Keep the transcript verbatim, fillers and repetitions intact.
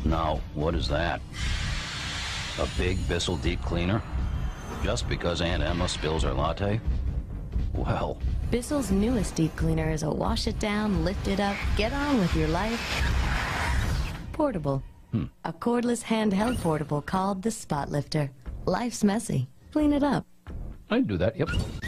Now, what is that? A big Bissell deep cleaner? Just because Aunt Emma spills her latte? Well... Bissell's newest deep cleaner is a wash it down, lift it up, get on with your life. Portable. Hmm. A cordless handheld portable called the SpotLifter. Life's messy. Clean it up. I'd do that, yep.